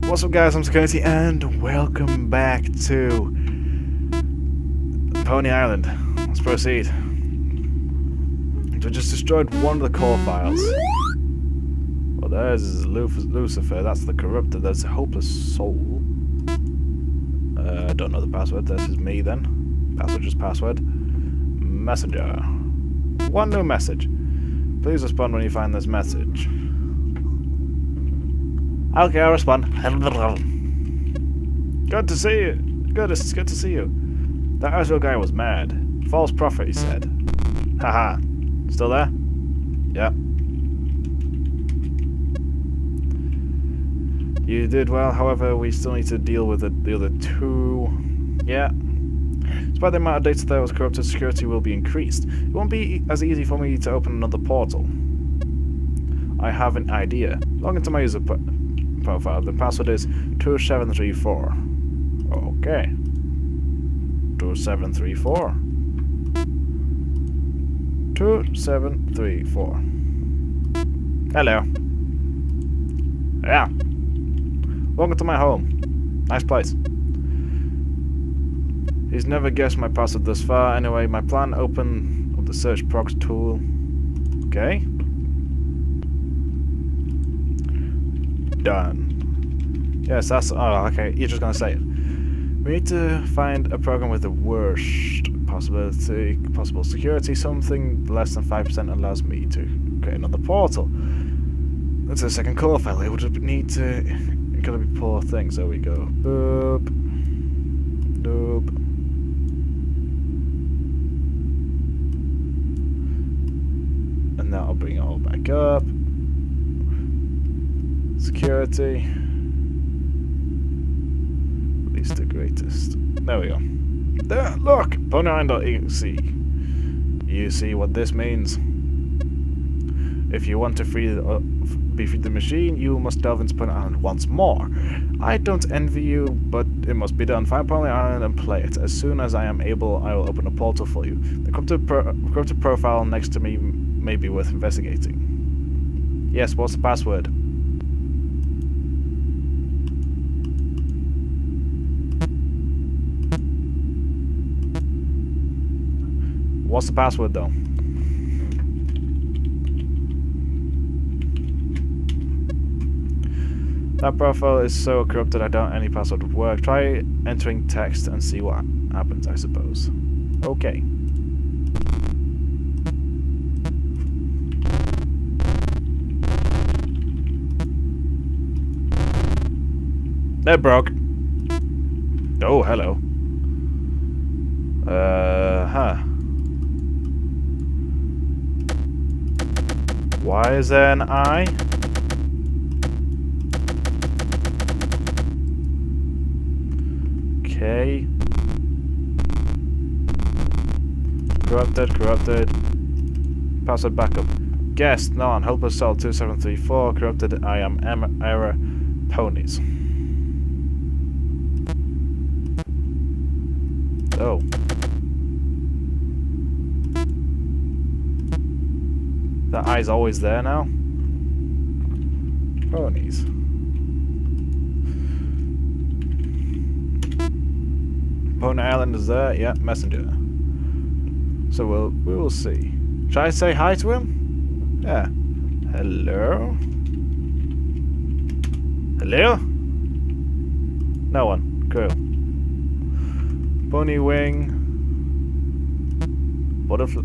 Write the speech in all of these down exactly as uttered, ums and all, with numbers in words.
What's up guys, I'm Zackernity and welcome back to Pony Island. Let's proceed. We just destroyed one of the core files. Well, there's Lucifer, that's the corrupted, there's a hopeless soul. Uh, I don't know the password, this is me then. Password just password. Messenger. One new message. Please respond when you find this message. Okay, I'll respond. Good to see you. Good, it's good to see you. That Israel guy was mad. False prophet, he said. Haha. Still there? Yeah. You did well, however, we still need to deal with the, the other two. Yeah. Despite the amount of data that was corrupted, security will be increased. It won't be as easy for me to open another portal. I have an idea. Log into my user profile. The password is two seven three four. Okay. two seven three four. two seven three four. Hello. Yeah. Welcome to my home. Nice place. He's never guessed my password thus far. Anyway, my plan, open up the search procs tool. Okay. Done. Yes, that's... Oh, okay. You're just gonna say it. We need to find a program with the worst possibility, possible security. Something less than five percent allows me to create another portal. That's a second core file. It would need to... It gotta be poor things. There we go. Boop. Doop. And that'll bring it all back up. Security. Least the greatest. There we go. There, look! Pony Island dot E X E. You see what this means? If you want to free the, uh, be free the machine, you must delve into Pony Island once more. I don't envy you, but it must be done. Find Pony Island and play it. As soon as I am able, I will open a portal for you. The corrupted, pro corrupted profile next to me may be worth investigating. Yes, what's the password? What's the password though? That profile is so corrupted I doubt any password would work. Try entering text and see what happens, I suppose. Okay. That broke. Oh, hello. Uh, huh. Why is there an eye? Okay. Corrupted, corrupted. Password backup. Guest, none. Helper cell two seven three four. Corrupted, I am em error ponies. Oh. That eye's always there now. Ponies. Pony Island is there. Yeah, messenger. So we'll we will see. Shall I say hi to him? Yeah. Hello. Hello. No one. Cool. Pony wing. Butterfly.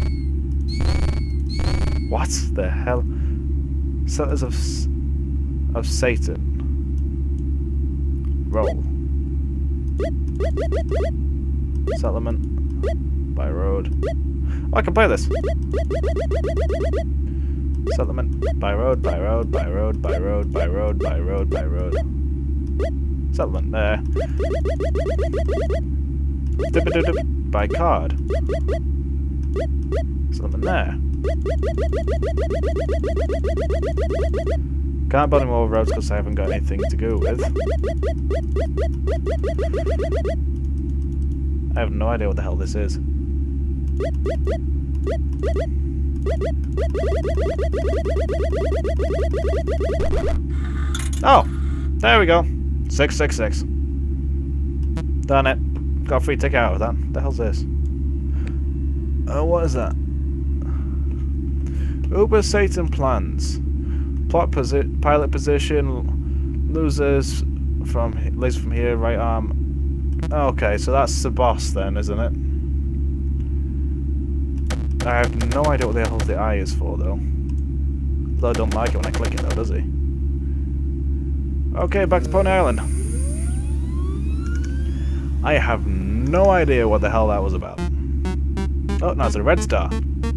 What the hell? Settlers of of Satan. Roll. Settlement by road. Oh, I can play this. Settlement by road, by road, by road, by road, by road, by road, by road. Settlement there. By card. Settlement there. Can't build any more roads because I haven't got anything to go with. I have no idea what the hell this is. Oh! There we go. six six six. Done it. Got a free ticket out of that. What the hell's this? Oh, what is that? Uber Satan plans. Plot posi pilot position. Losers from laser from here. Right arm. Okay, so that's the boss then, isn't it? I have no idea what the hell the eye is for, though. Though I don't like it when I click it, though, does he? Okay, back to Pony Island. I have no idea what the hell that was about. Oh, no, it's a red star.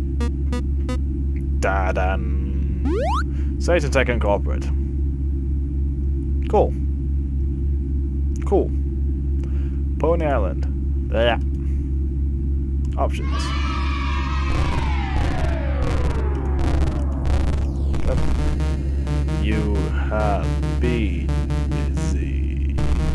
Da-dan. Satan Tech Incorporated. Cool. Cool. Pony Island. Yeah. Options. You have been busy.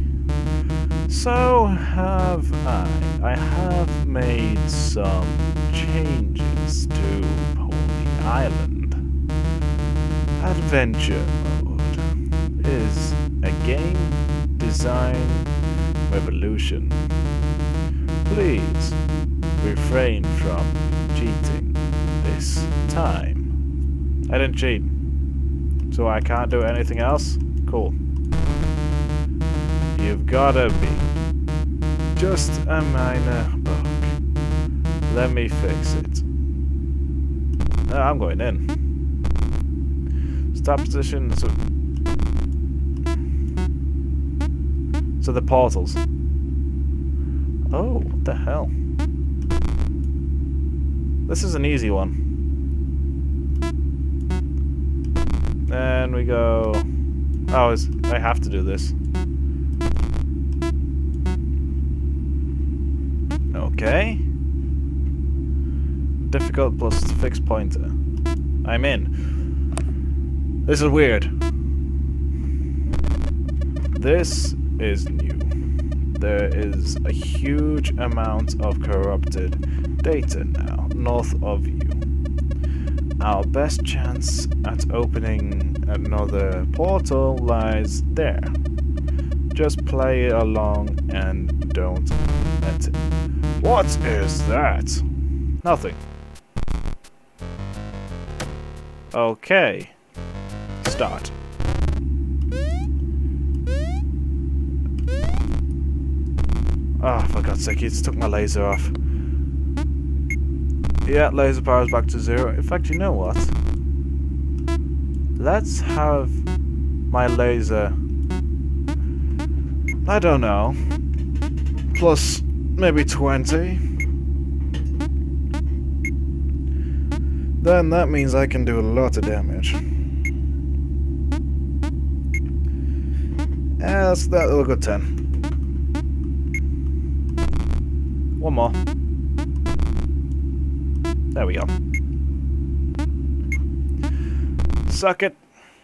So have I. I have made some changes to Pony Island. Adventure mode is a game design revolution. Please refrain from cheating this time. I didn't cheat. So I can't do anything else? Cool. You've gotta be just a minor bug. Let me fix it. No, I'm going in. Stop position. So, so the portals. Oh, what the hell? This is an easy one. Then we go... Oh, it's, I have to do this. Okay. Difficult plus fixed pointer. I'm in. This is weird. This is new. There is a huge amount of corrupted data now, north of you. Our best chance at opening another portal lies there. Just play along and don't let it. What is that? Nothing. Okay. Start. Oh, for God's sake, he just took my laser off. Yeah, laser power is back to zero. In fact, you know what? Let's have my laser... I don't know. Plus maybe twenty. Then that means I can do a lot of damage. Yeah, that's, that'll go ten. One more. There we go. Suck it.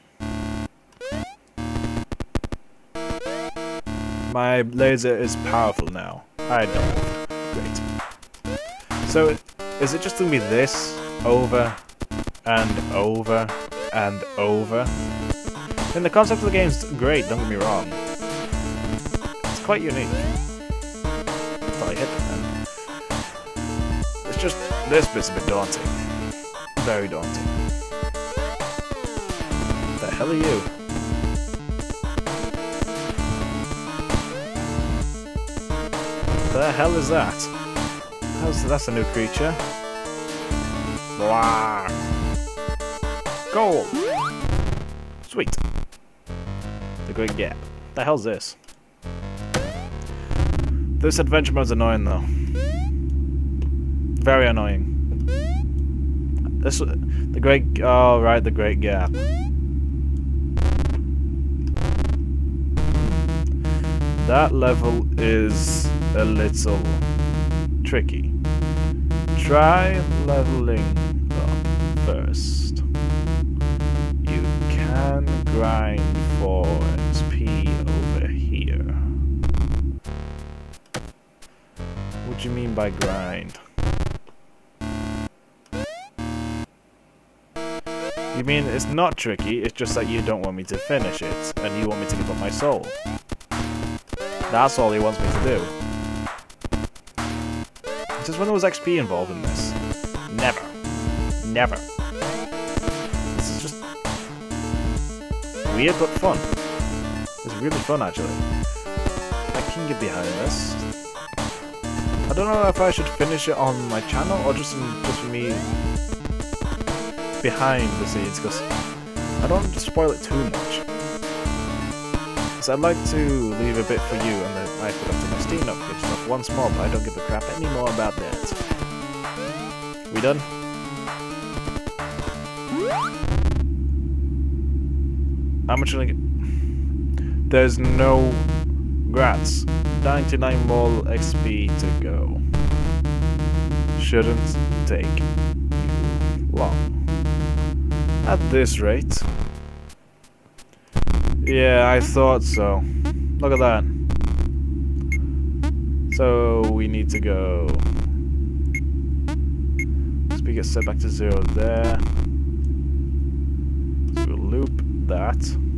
My laser is powerful now. I know. Great. So, is it just going to be this over and over and over? And the concept of the game is great, don't get me wrong. It's quite unique. I thought I hit it then. It's just, this bit's a bit daunting. Very daunting. What the hell are you? What the hell is that? How's, that's a new creature. Blah. Gold! Sweet. The Great Gap. The hell's this? This adventure mode's annoying though. Very annoying. This the Great oh right, the Great Gap. That level is a little tricky. Try leveling up first. You can grind for X P over here. What do you mean by grind? You mean it's not tricky, it's just that you don't want me to finish it, and you want me to give up my soul. That's all he wants me to do. Since when there was X P involved in this? Never. Never. This is just weird but fun. It's really fun, actually. I can get behind this. I don't know if I should finish it on my channel or just in, just for me behind the scenes, because I don't want to spoil it too much. So I'd like to leave a bit for you, and then I put up to my Steam notifications off once more, but I don't give a crap anymore about that. We done? How much did I get? There's no grats. ninety-nine more X P to go. Shouldn't take you long. At this rate. Yeah, I thought so. Look at that. So we need to go. Speed gets set back to zero there. So we'll loop that.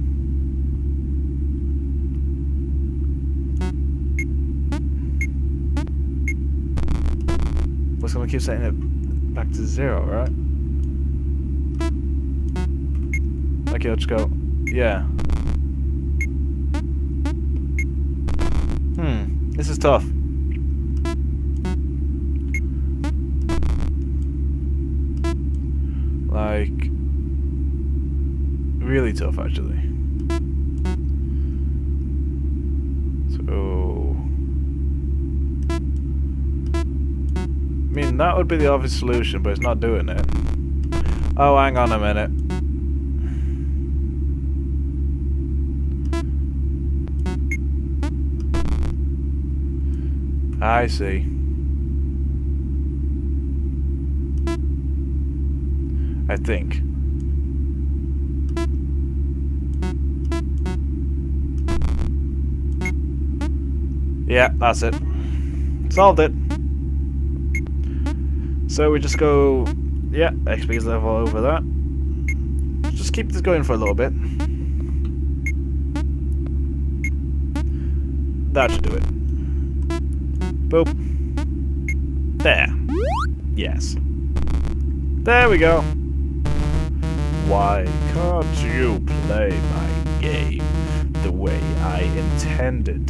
We're gonna keep setting it back to zero, right? Okay, let's go. Yeah. Hmm. This is tough. Like, really tough, actually. So, I mean, that would be the obvious solution, but it's not doing it. Oh, hang on a minute. I see. I think. Yeah, that's it. Solved it. So we just go, yeah, X P level over that. Just keep this going for a little bit. That should do it. Boop. There. Yes. There we go. Why can't you play my game the way I intended?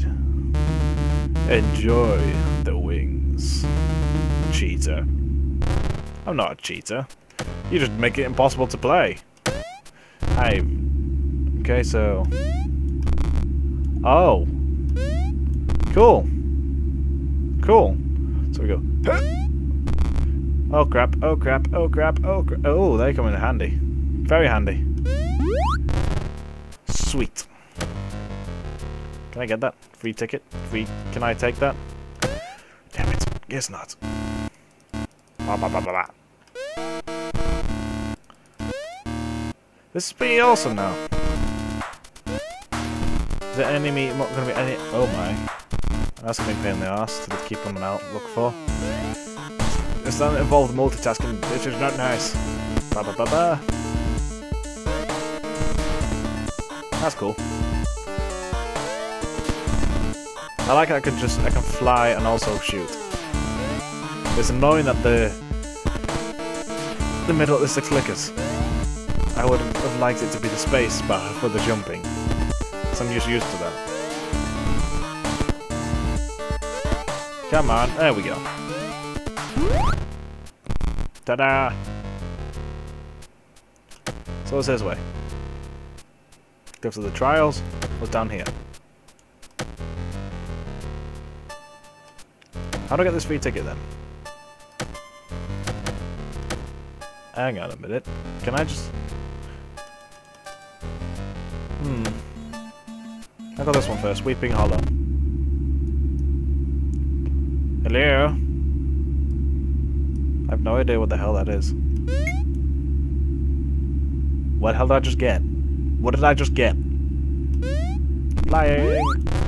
Enjoy the wings, cheater. I'm not a cheater. You just make it impossible to play. I... Okay, so... Oh. Cool. Cool. So we go... Oh crap, oh crap, oh crap, oh crap. Oh, they come in handy. Very handy. Sweet. Can I get that? Free ticket? Free... Can I take that? Damn it. Guess not. Bah, bah, bah, bah, bah. This is pretty awesome now. Is there any me not gonna be any oh my. That's gonna be a pain in the arse to keep on out look for. It's not involved multitasking, which is not nice. Ba ba ba ba. That's cool. I like how I can just I can fly and also shoot. It's annoying that the the middle is the clickers. I would have liked it to be the space bar for the jumping. So I'm just used to that. Come on, there we go. Ta-da! So it's this way. Go to the trials. What's down here? How do I get this free ticket then? Hang on a minute. Can I just... Hmm. I got this one first. Weeping Hollow. Hello? I have no idea what the hell that is. What the hell did I just get? What did I just get? Flying!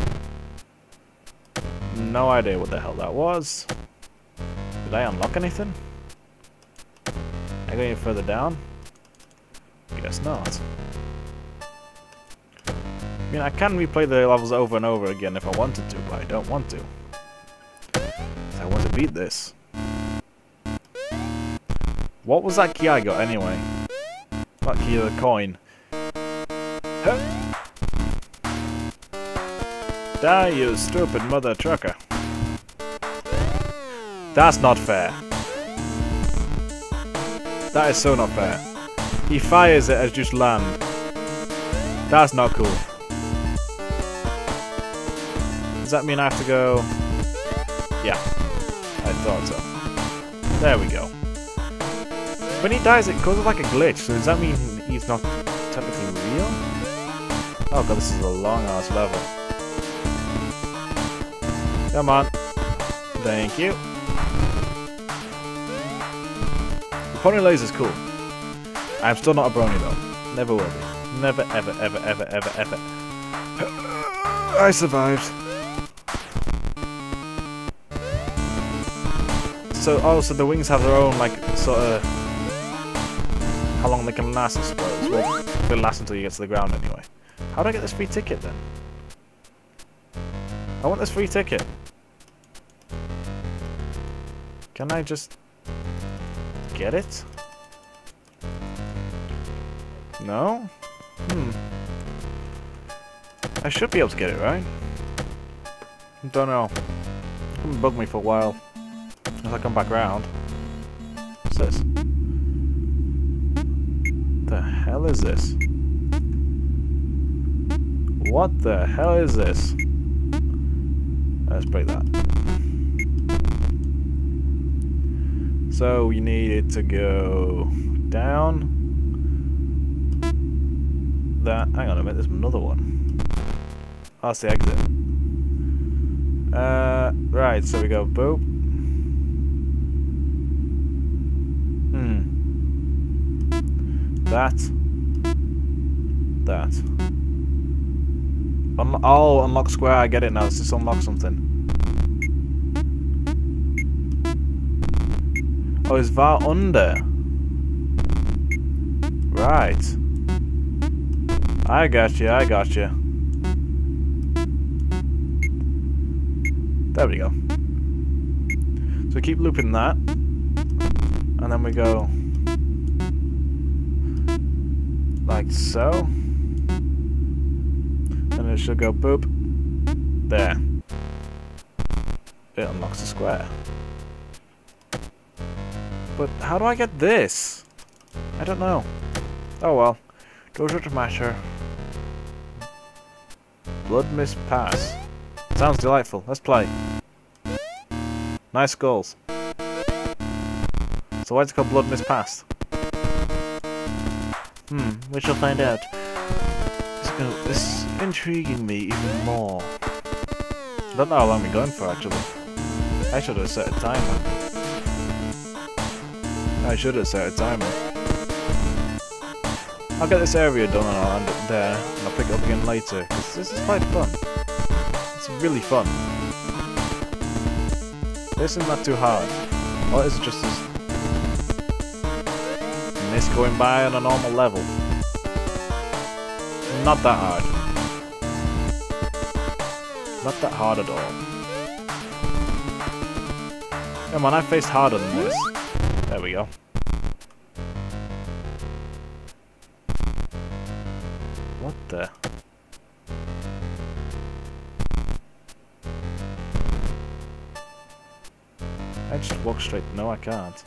No idea what the hell that was. Did I unlock anything? I go any further down? Guess not. I mean, I can replay the levels over and over again if I wanted to, but I don't want to. I want to beat this. What was that key I got anyway? That key of the coin. Huh. Die, you stupid mother trucker. That's not fair. That is so not fair. He fires it as just land. That's not cool. Does that mean I have to go... Yeah. I thought so. There we go. When he dies, it causes like a glitch, so does that mean he's not technically real? Oh god, this is a long-ass level. Come on. Thank you. The pony laser's cool. I'm still not a brony though. Never will be. Never, ever, ever, ever, ever, ever. I survived. So, oh, so the wings have their own, like, sort of... How long they can last, I suppose. Well, they'll last until you get to the ground anyway. How do I get this free ticket then? I want this free ticket. Can I just... get it? No? Hmm. I should be able to get it, right? Don't know. It's gonna bug me for a while. If I come back round. What's this? The hell is this? What the hell is this? Let's break that. So we need it to go down. That. Hang on a minute, there's another one. Oh, that's the exit. Uh, right, so we go boop. Hmm. That. That. Un oh, unlock square, I get it now. Let's just unlock something. Oh, is that under? Right. I got you, I got you. There we go. So keep looping that. And then we go... like so. And it should go boop. There. It unlocks the square. But how do I get this? I don't know. Oh well. Doesn't matter. Blood Mist Pass. Sounds delightful. Let's play. Nice skulls. So why is it called Blood Mist Pass? Hmm, we shall find out. This, go this is intriguing me even more. I don't know how long we're going for actually. I should have set a timer. I should have set a timer. I'll get this area done and I'll end it there, and I'll pick it up again later, because this is quite fun. It's really fun. This is not too hard. Or is it just this mist going by on a normal level? Not that hard. Not that hard at all. Come on, I faced harder than this. There we go. What the? I just walk straight. No, I can't.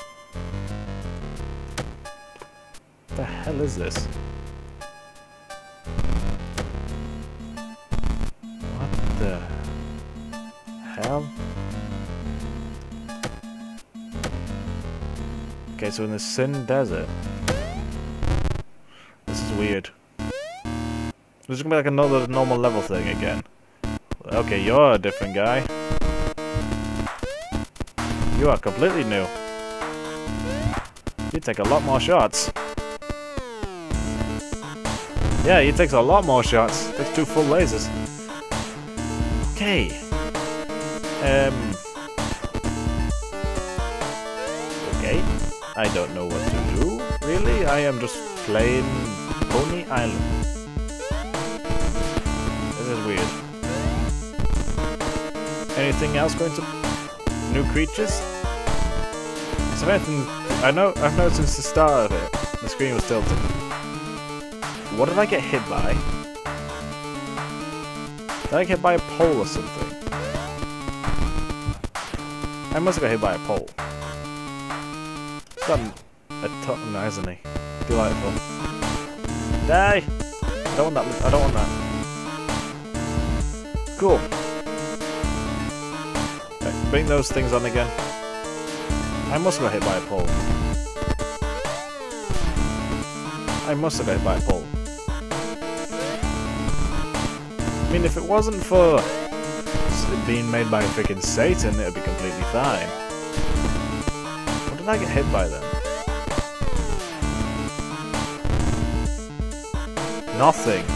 What the hell is this? What the hell? Okay, so in the Sin Desert. This is weird. This is gonna be like another normal level thing again. Okay, you're a different guy. You are completely new. You take a lot more shots. Yeah, he takes a lot more shots. Takes two full lasers. Okay. Um. Okay. I don't know what to do. Really? I am just Plain Pony Island. This is weird. Anything else going to new creatures? So anything, I know I've noticed since the start of it, the screen was tilted. What did I get hit by? Did I get hit by a pole or something? I must have got hit by a pole. It's got a ton, no, isn't he? Delightful. Die! I don't want that. I don't want that. Cool. Right, bring those things on again. I must have got hit by a pole. I must have got hit by a pole. I mean, if it wasn't for it being made by freaking Satan, it would be completely fine. What did I get hit by then? Nothing.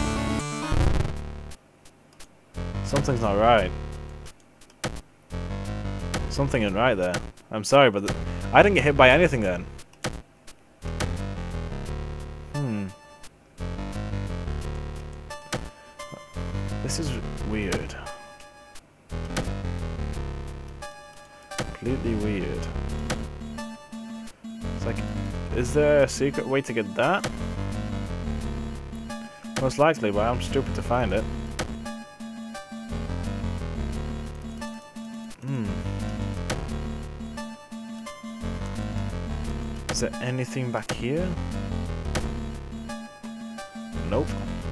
Something's not right. Something isn't right there. I'm sorry, but th I didn't get hit by anything then. Hmm. This is weird. Completely weird. It's like, is there a secret way to get that? Most likely, but I'm stupid to find it. Hmm. Is there anything back here? Nope.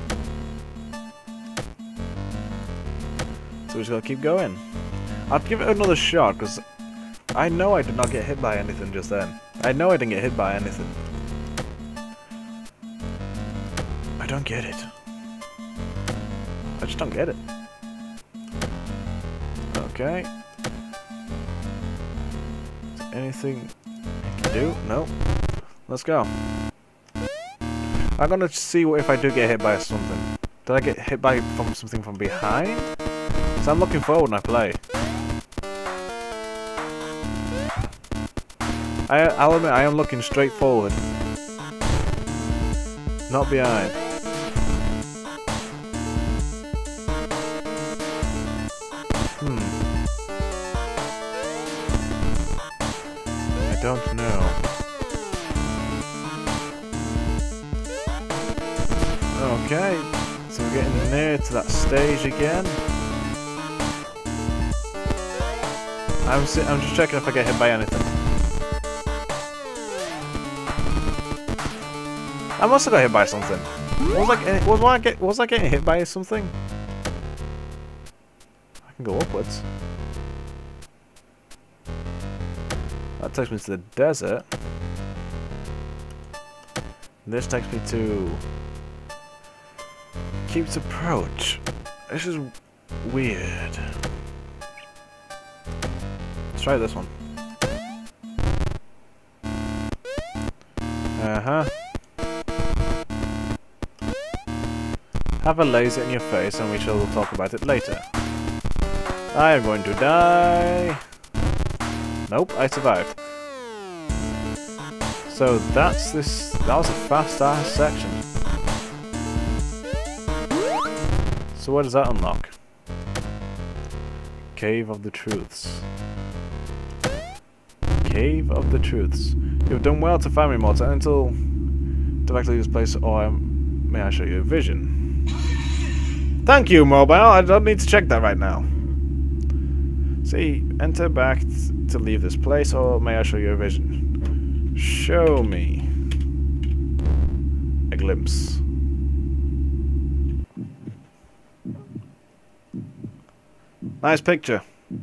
So we just gotta keep going. I'll give it another shot, because I know I did not get hit by anything just then. I know I didn't get hit by anything. I don't get it. I just don't get it. Okay. Is there anything I can do? No. Let's go. I'm gonna see what if I do get hit by something. Did I get hit by from something from behind? So I'm looking forward when I play. I, I'll admit, I am looking straight forward. Not behind. Hmm. I don't know. Okay, so we're getting near to that stage again. I'm si I'm just checking if I get hit by anything. I must have got hit by something. Was I was I get was I getting hit by something? I can go upwards. That takes me to the desert. This takes me to Keeps Approach. This is weird. Let's try this one. Uh-huh. Have a laser in your face and we shall talk about it later. I am going to die. Nope, I survived. So that's this. That was a fast ass section. So what does that unlock? Cave of the Truths. Cave of the Truths. You've done well to find me, Mortar, until directly this place, or um, may I show you a vision? Thank you, mobile. I don't need to check that right now. See, enter back to leave this place, or may I show you a vision? Show me a glimpse. Nice picture.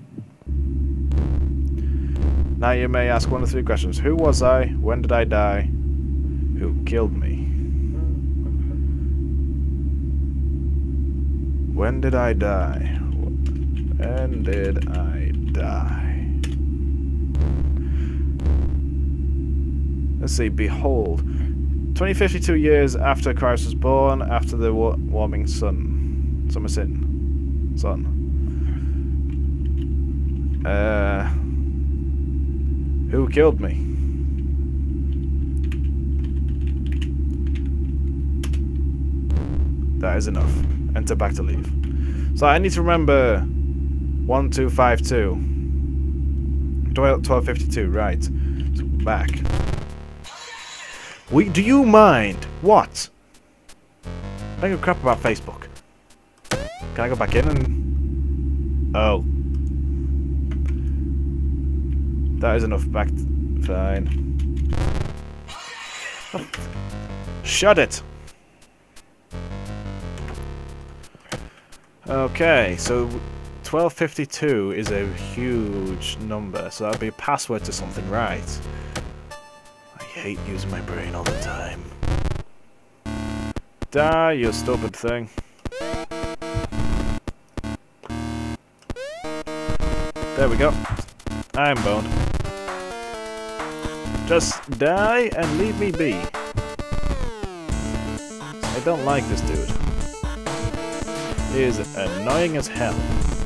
Now you may ask one of three questions. Who was I? When did I die? Who killed me? When did I die? When did I die? Let's see. Behold. twenty fifty-two years after Christ was born, after the wa warming sun. Summer sin. Sun. Uh... Who killed me? That is enough. Enter back to leave. So I need to remember one two five two. twelve fifty-two, right. So back. We do you mind? What? I don't give a crap about Facebook. Can I go back in and oh. That is enough back fine. Oh. Shut it! Okay, so twelve fifty-two is a huge number, so that'd be a password to something, right? I hate using my brain all the time. Die, you stupid thing. There we go. I'm boned. Just die and leave me be. I don't like this dude. He is annoying as hell.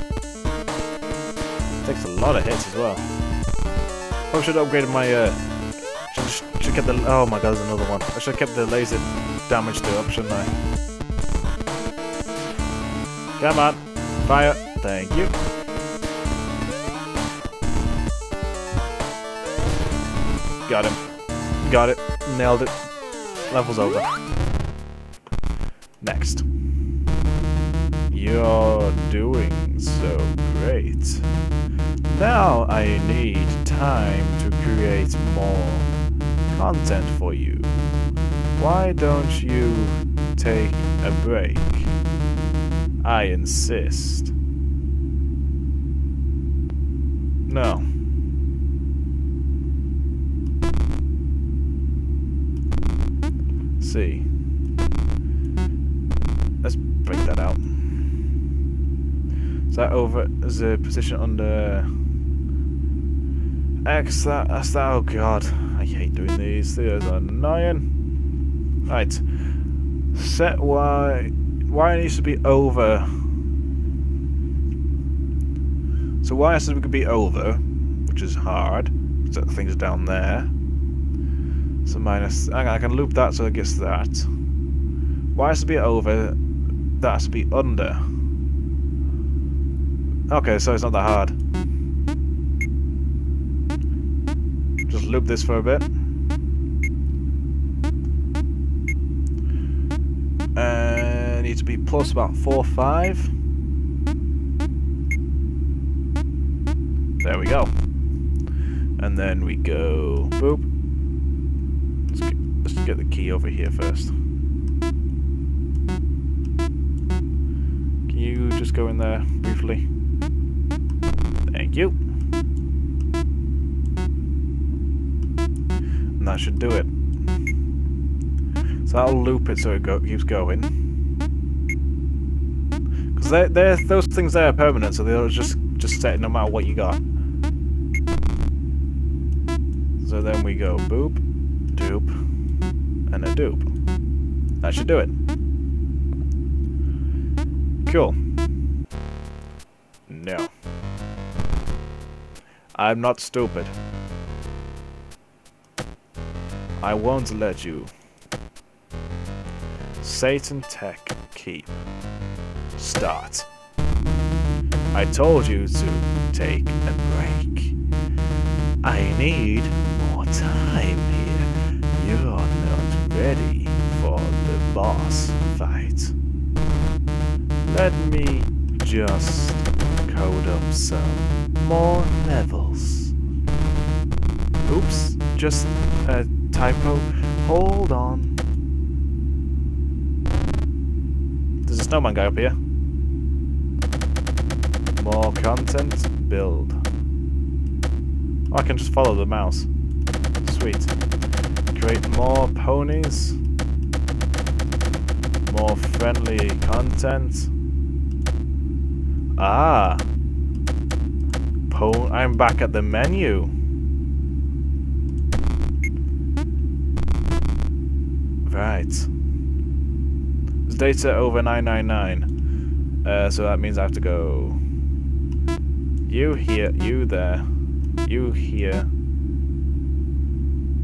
Takes a lot of hits as well. Probably should have upgraded my uh should, should kept the oh my god, there's another one. I should have kept the laser damage to up, shouldn't I? Come on. Fire. Thank you. Got him. Got it. Nailed it. Level's over. Next. You're doing so great. Now I need time to create more content for you. Why don't you take a break? I insist. No. See. Let's break that out. Is that over? Is the position under X? That, that's that. Oh god, I hate doing these. These are annoying. Right. Set Y. Y needs to be over. So Y has to be over, which is hard. Set things down there. So minus, I can loop that so it gets that. Y has to be over, that has to be under. Okay, so it's not that hard. Just loop this for a bit. And need to be plus about four, five. There we go. And then we go, boop. Let's get, let's get the key over here first. Can you just go in there briefly? Thank you. And that should do it. So that'll loop it so it go, keeps going. Because they're, they're, those things there are permanent, so they'll just, just set no matter what you got. So then we go boop, doop, and a doop. That should do it. Cool. No. I'm not stupid. I won't let you. Satan Tech Keep. Start. I told you to take a break. I need more time here. You're not ready for the boss fight. Let me just code up some more levels. Oops, just a typo. Hold on. There's a snowman guy up here. More content, build. Oh, I can just follow the mouse. Sweet. Create more ponies. More friendly content. Ah. Po- I'm back at the menu. Right. There's data over nine nine nine. Uh, so that means I have to go. You here, you there. You here.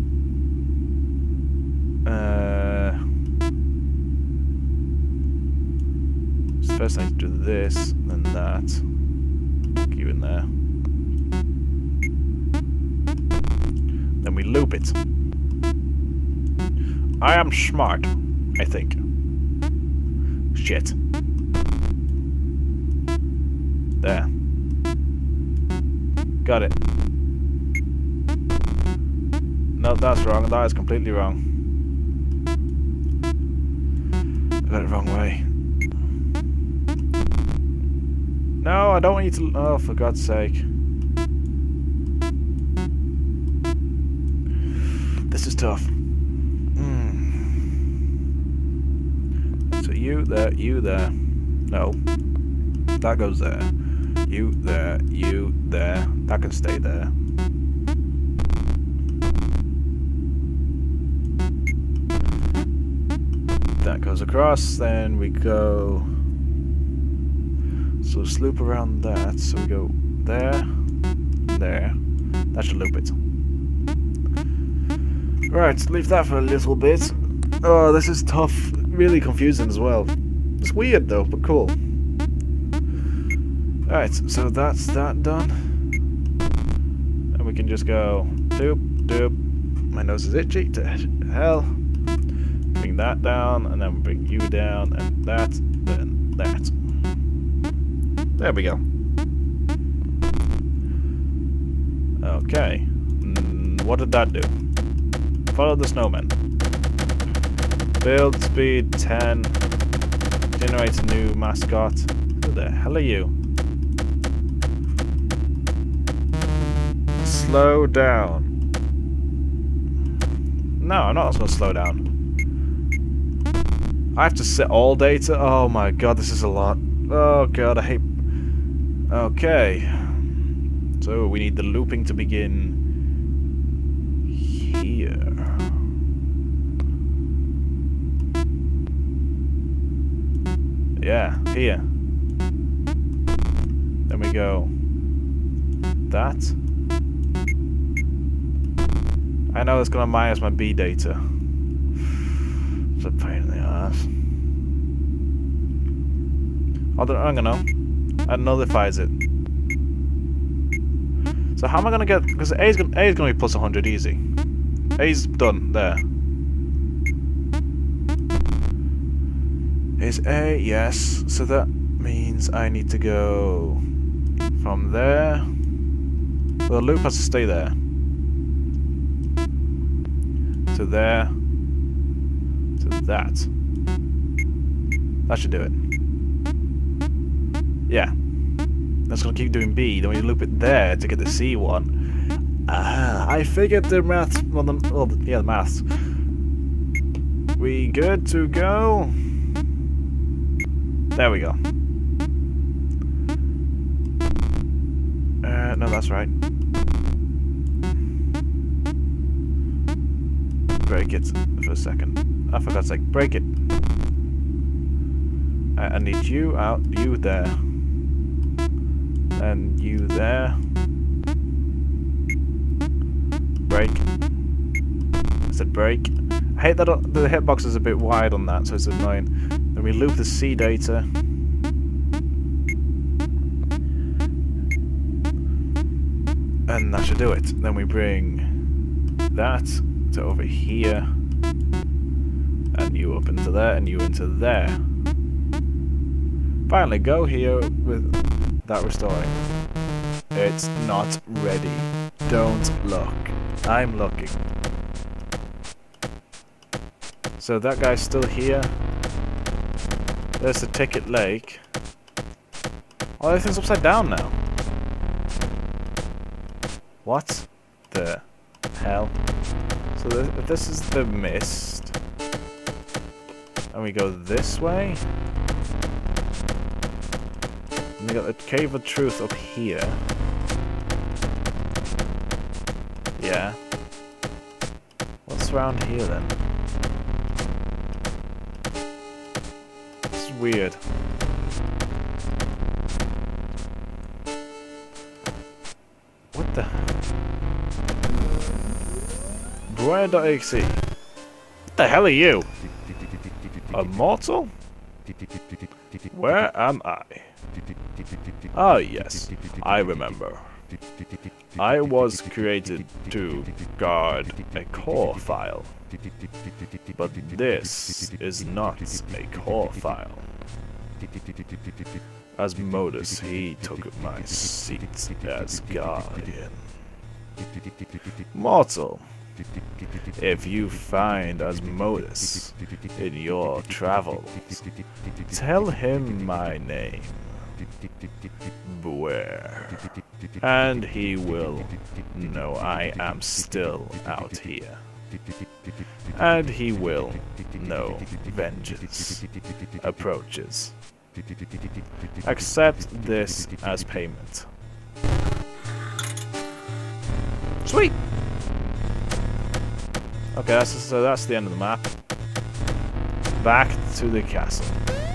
Uh, first I need to do this, then that. Put you in there. Then we loop it. I am smart, I think. Shit. There. Got it. No, that's wrong. That is completely wrong. I got it the wrong way. No, I don't want you to... Oh, for God's sake. This is tough. Mm. So you there, you there. No. That goes there. You there, you there. That can stay there. That goes across, then we go... So sloop around that, so we go there, there. That should loop it. Right, leave that for a little bit. Oh, this is tough. Really confusing as well. It's weird though, but cool. Alright, so that's that done. And we can just go doop, doop. My nose is itchy to hell. Bring that down, and then bring you down, and that, then that. There we go. Okay. Mm, what did that do? Follow the snowman. Build speed ten. Generate a new mascot. Who the hell are you? Slow down. No, I'm not going to slow down. I have to set all data? Oh my god, this is a lot. Oh god, I hate... Okay. So we need the looping to begin here. Yeah, here. Then we go that. I know it's gonna minus my B data. It's a pain in the ass. I don't, I don't know. It nullifies it. So how am I gonna get? Because A is gonna, A is gonna be plus one hundred easy. A's done there. Is A, yes. So that means I need to go from there. Well, the loop has to stay there. To there. To that. That should do it. Yeah. That's gonna keep doing B. Then we loop it there to get the C one. Ah, I figured the maths. Well, the, well, yeah, the maths. We good to go? There we go. Uh, no, that's right. Break it for a second. I forgot to say, break it. I, I need you out, you there. And you there. Break. I said break. I hate that the hitbox is a bit wide on that, so it's annoying. Then we loop the C data. And that should do it. Then we bring that to over here. And you up into there, and you into there. Finally, go here with that restoring. It's not ready. Don't look. I'm looking. So that guy's still here. There's the Ticket Lake. Oh, everything's upside down now. What the hell? So th this is the mist. And we go this way. And we got the Cave of Truth up here. Yeah. What's around here then? This is weird. What the? Brian.exe. What the hell are you? A mortal? Where am I? Ah, yes, I remember. I was created to guard a core file. But this is not a core file. As Modus, he took my seat as guardian. Mortal, if you find Asmodus in your travels, tell him my name. Beware. And he will know I am still out here. And he will know vengeance approaches. Accept this as payment. Sweet! Okay, that's, so that's the end of the map. Back to the castle.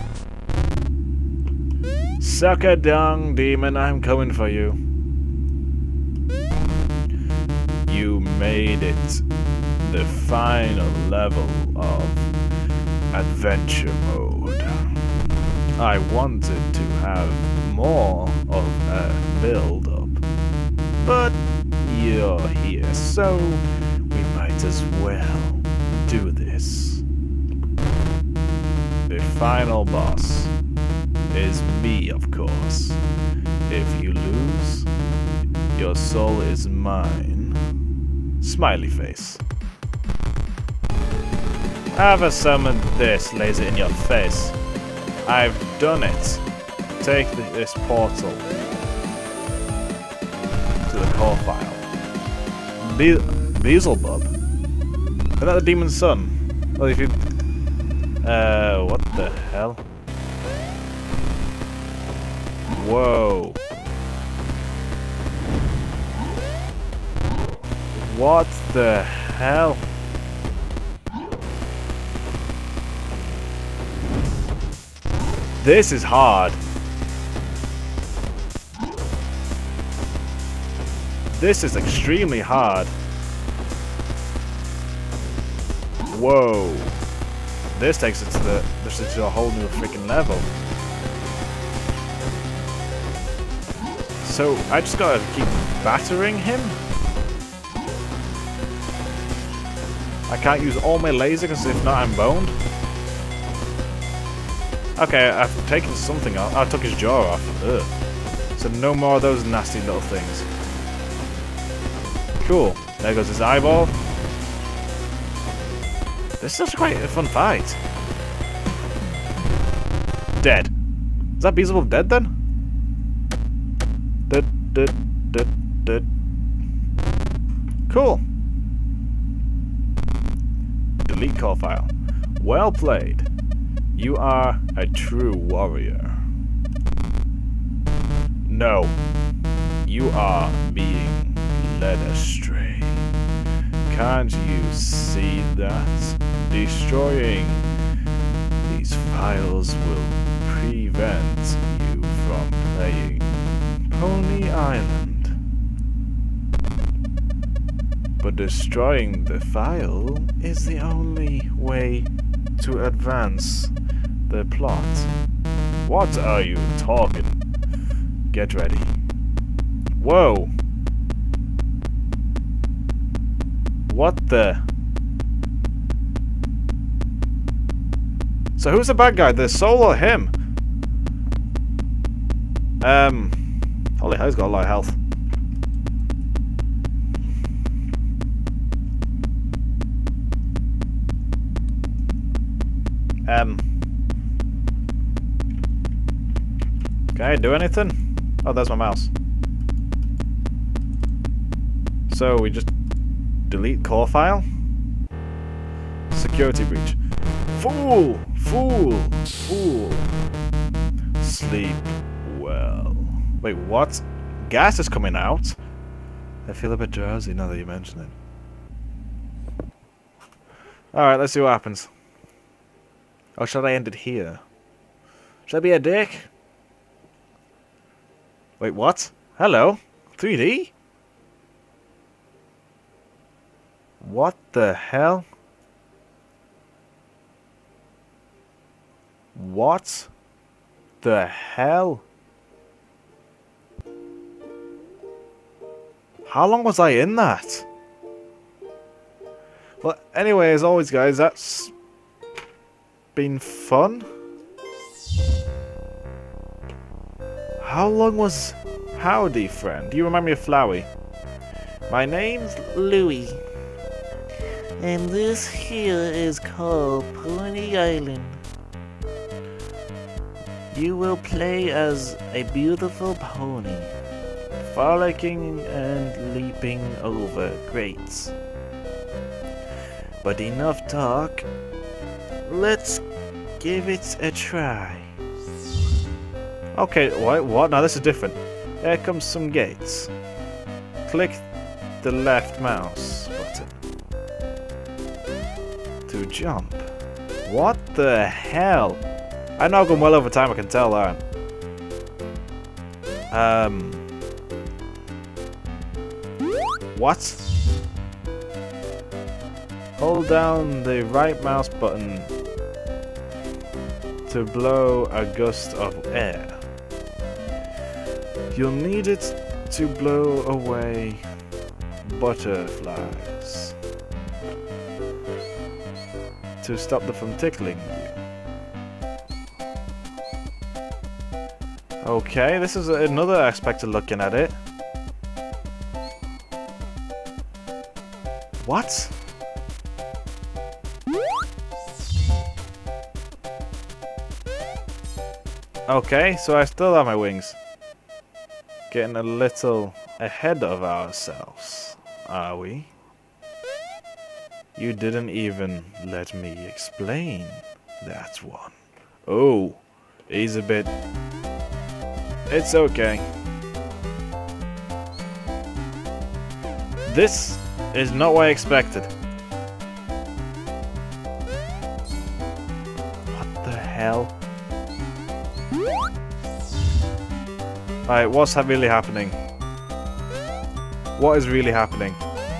Suck a dung, demon, I'm coming for you. You made it the final level of adventure mode. I wanted to have more of a build-up, but you're here, so we might as well do this. The final boss is me, of course. If you lose, your soul is mine. Smiley face. Have a summoned this, laser in your face. I've done it. Take the, this portal to the core file. Be Beelzebub? Isn't that the demon's son? Well, if you... Uh, what the hell? Whoa. What the hell? This is hard. This is extremely hard. Whoa. This takes it to the this is to a whole new freaking level. So I just gotta keep battering him? I can't use all my laser because if not I'm boned? Okay, I've taken something off. I took his jaw off. Ugh. So no more of those nasty little things. Cool. There goes his eyeball. This is quite a fun fight. Dead. Is that Beelzebub dead then? Dead, dead, dead, dead. Cool. Delete core file. Well played. You are a true warrior. No. You are being led astray. Can't you see that? Destroying these files will prevent you from playing Pony Island. But destroying the file is the only way to advance the plot. What are you talking? Get ready. Whoa! What the? So who's the bad guy? The soul or him? Um. Holy hell, he's got a lot of health. Um. Can I do anything? Oh, there's my mouse. So we just delete core file? Security breach. Fool! Fool! Fool! Sleep well. Wait, what? Gas is coming out? I feel a bit drowsy now that you mention it. Alright, let's see what happens. Or should I end it here? Should I be a dick? Wait, what? Hello? three D? What the hell? What? the hell? How long was I in that? Well, anyway, as always, guys, that's been fun. How long was Howdy, friend? Do you remind me of Flowey? My name's Louie. And this here is called Pony Island. You will play as a beautiful pony, frolicking and leaping over grates. But enough talk. Let's give it a try. Okay, what? What? Now this is different. Here comes some gates. Click the left mouse button to jump. What the hell? I know I've gone well over time, I can tell that. Um. What? Hold down the right mouse button to blow a gust of air. You'll need it to blow away butterflies to stop them from tickling you. Okay, this is another aspect of looking at it. What? Okay, so I still have my wings. Getting a little ahead of ourselves, are we? You didn't even let me explain that one. Oh, he's a bit... It's okay. This is not what I expected. What the hell? Alright, what's really happening? What is really happening?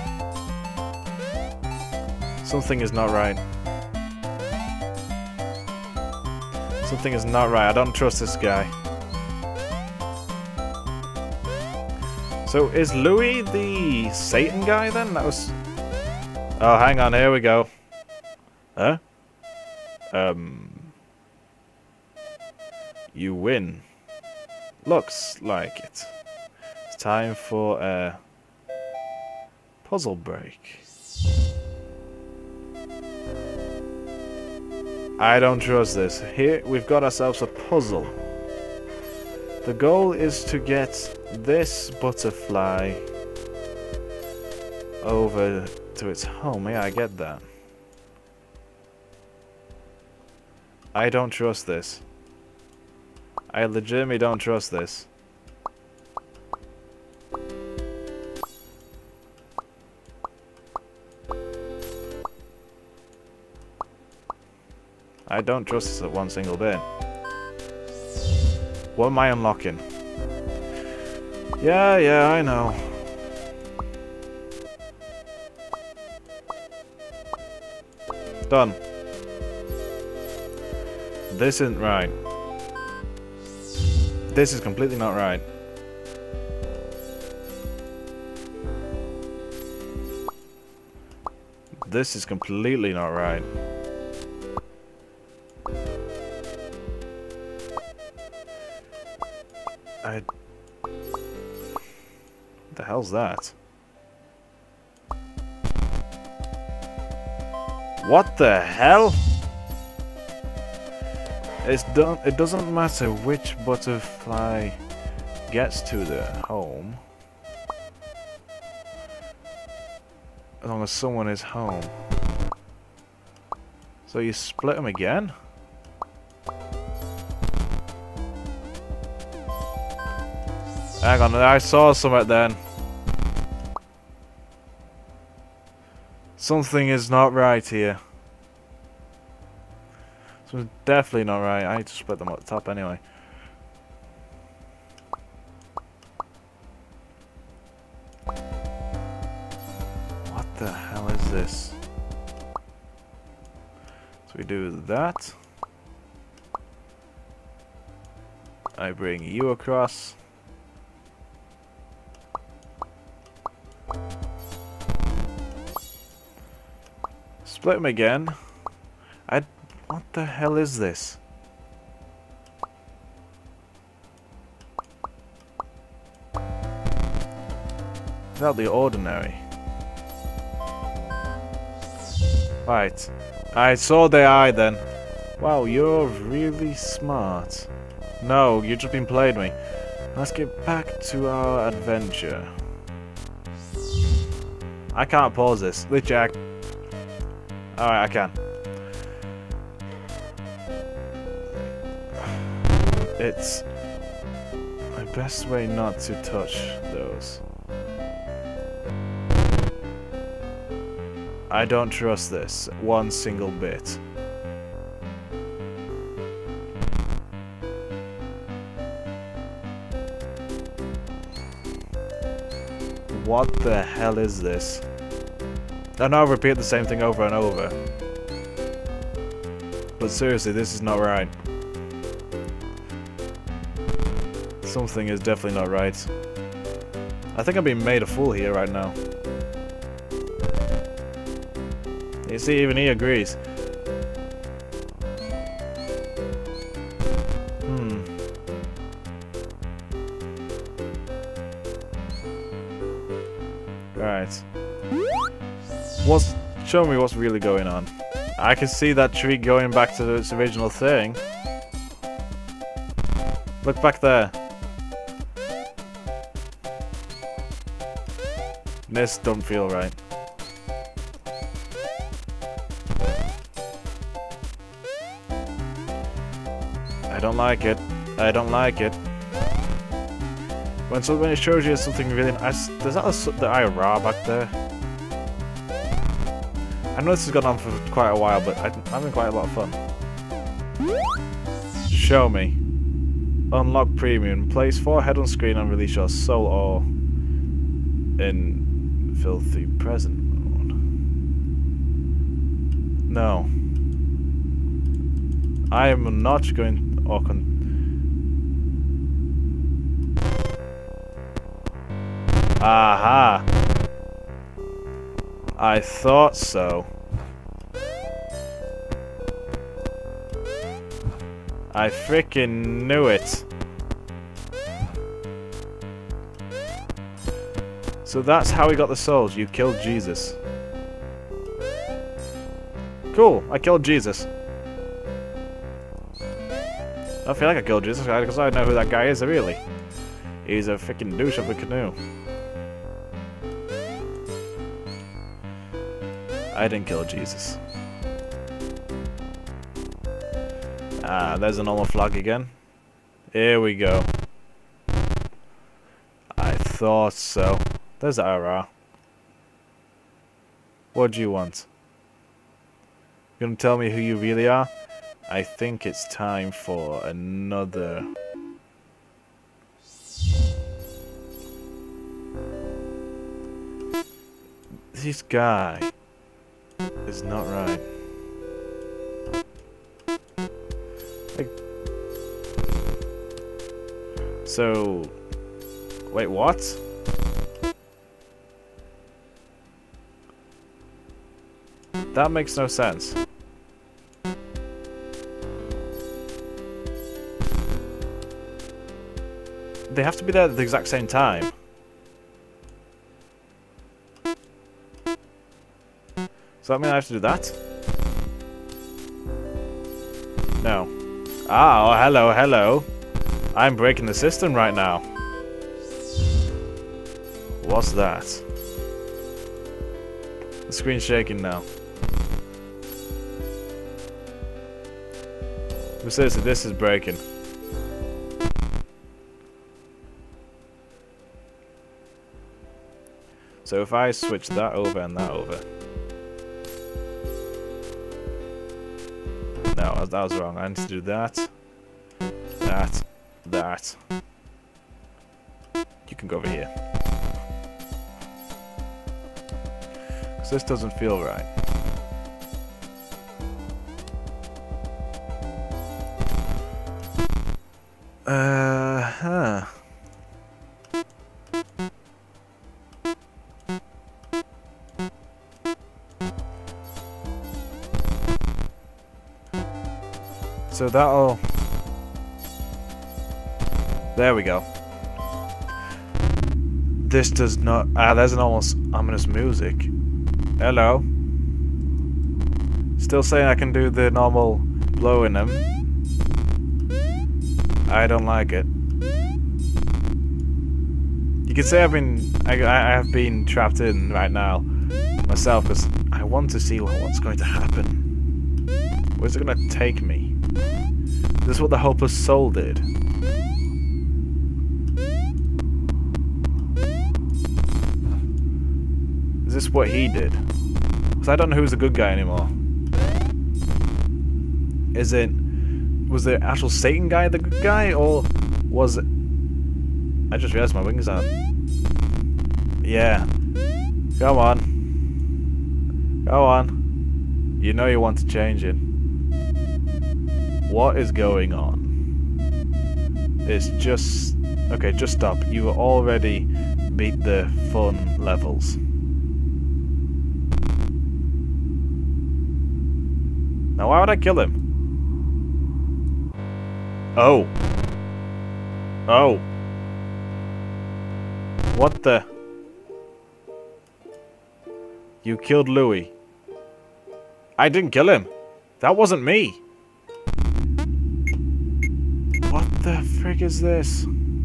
Something is not right. Something is not right. I don't trust this guy. So is Louis the Satan guy then? That was... Oh, hang on. Here we go. Huh? Um... You win. Looks like it. It's time for a puzzle break. I don't trust this. Here we've got ourselves a puzzle. The goal is to get this butterfly over to its home. Yeah, I get that. I don't trust this. I legitimately don't trust this. I don't trust this at one single bit. What am I unlocking? Yeah, yeah, I know. Done. This isn't right. This is completely not right. This is completely not right. I... What the hell's that? What the hell? It's done. It doesn't matter which butterfly gets to the home, as long as someone is home. So you split them again? Hang on, I saw something then. Something is not right here. It's definitely not right. I need to split them at the top anyway. What the hell is this? So we do that. I bring you across. Split them again. I. What the hell is this? It's out the ordinary. Right. I saw the eye then. Wow, you're really smart. No, you've just been playing me. Let's get back to our adventure. I can't pause this. Literally, I... Alright, I can. It's the best way not to touch those. I don't trust this one single bit. What the hell is this? I know I repeat the same thing over and over. But seriously, this is not right. Something is definitely not right. I think I'm being made a fool here right now. You see, even he agrees. Hmm. Right. What's... Show me what's really going on. I can see that tree going back to its original thing. Look back there. This don't feel right. I don't like it. I don't like it. When so when it shows you something really nice, there's that a, the I R A back there. I know this has gone on for quite a while, but I'm having quite a lot of fun. Show me. Unlock premium. Place four head on screen and release your soul or in filthy present mode. No. I am not going or con Aha! I thought so. I freaking knew it. So that's how we got the souls. You killed Jesus. Cool, I killed Jesus. I feel like I killed Jesus because I know who that guy is, really. He's a freaking douche of the canoe. I didn't kill Jesus. Ah, there's a normal flag again. Here we go. I thought so. There's the I R A. What do you want? You gonna tell me who you really are? I think it's time for another... This guy is not right. Like... So... Wait, what? That makes no sense. They have to be there at the exact same time. So that means I have to do that? No. Ah, oh, hello, hello. I'm breaking the system right now. What's that? The screen's shaking now. But seriously, this is breaking. So if I switch that over and that over. No, that was wrong. I need to do that. That. That. You can go over here. Because this doesn't feel right. Uh huh. So that'll... There we go. This does not... Ah, there's an almost ominous music. Hello. Still saying I can do the normal blow in them. I don't like it. You could say I've been... I, I have been trapped in right now myself, because I want to see what's going to happen. Where's it going to take me? This is what the hopeless soul did. Is this what he did? Because I don't know who's the good guy anymore. Is it... Was the actual Satan guy the good guy, or was it... I just realized my wings aren't... Yeah. Go on. Go on. You know you want to change it. What is going on? It's just... Okay, just stop. You already beat the fun levels. Now why would I kill him? Oh. Oh. What the... You killed Louis. I didn't kill him. That wasn't me. What the frick is this?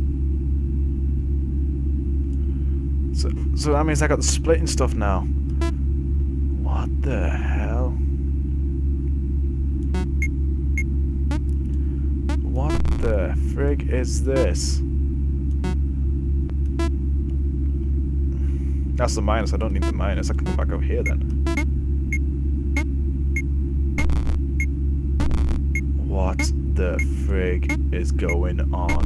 So, so that means I got the splitting stuff now. What the hell? What the frig is this? That's the minus. I don't need the minus. I can come back over here then. What the frig is going on?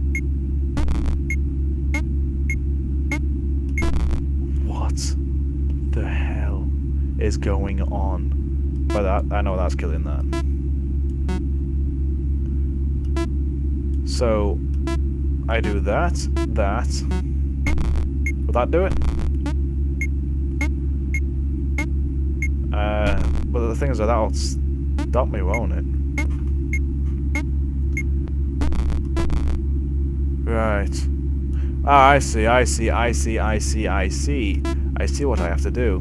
What the hell is going on? By that, I know that's killing that. So, I do that, that. Will that do it? Uh, but the thing is that that'll stop me, won't it? Right. Ah, I see, I see, I see, I see, I see. I see what I have to do.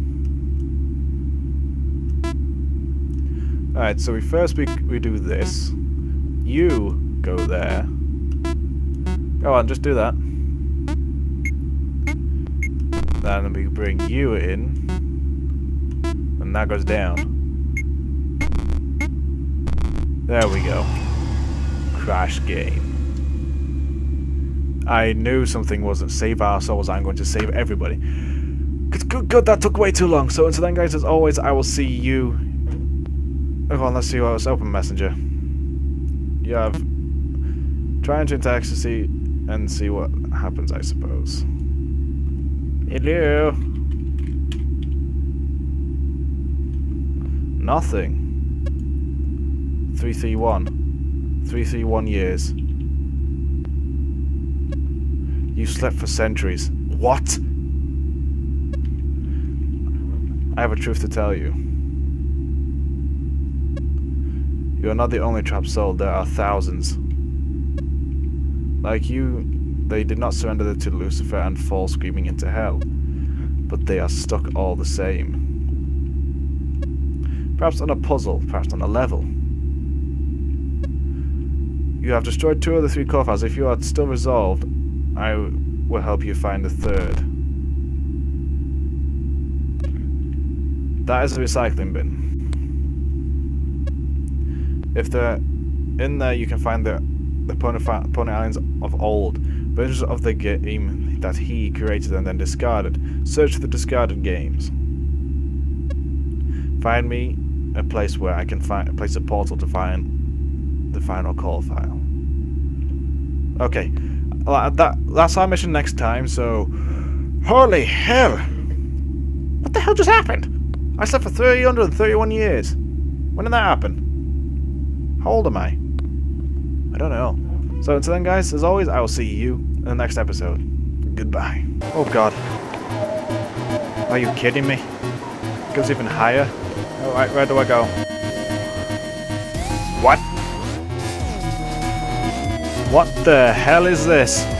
Alright, so we first we, we do this. You go there. Go on, just do that. Then we bring you in. And that goes down. There we go. Crash game. I knew something wasn't save our souls, I'm going to save everybody. Good, good, good, that took way too long. So until then guys, as always, I will see you... Hold on, let's see what else. Open messenger. You have... Trying to interact to see... And see what happens, I suppose. Hello? Nothing. three three one. three three one years. You slept for centuries. What? I have a truth to tell you. You are not the only trapped soul. There are thousands. Like you, they did not surrender to Lucifer and fall screaming into hell. But they are stuck all the same. Perhaps on a puzzle, perhaps on a level. You have destroyed two of the three core files. If you are still resolved, I will help you find the third. That is a recycling bin. If they're in there, you can find the the Pony, Pony Islands of old, versions of the game that he created and then discarded. Search for the discarded games. Find me a place where I can find place a portal to find the final call file. Okay. That, that's our mission next time, so... Holy hell! What the hell just happened? I slept for three hundred thirty-one years. When did that happen? How old am I? I don't know. So until then, guys, as always, I will see you in the next episode. Goodbye. Oh god. Are you kidding me? It goes even higher. Alright, where do I go? What? What the hell is this?